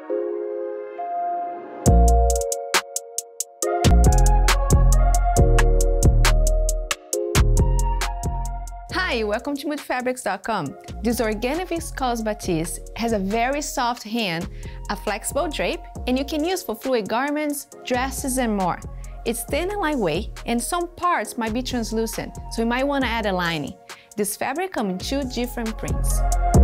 Hi, welcome to moodfabrics.com. This organic viscose batiste has a very soft hand, a flexible drape, and you can use for fluid garments, dresses, and more. It's thin and lightweight, and some parts might be translucent, so you might want to add a lining. This fabric comes in 2 different prints.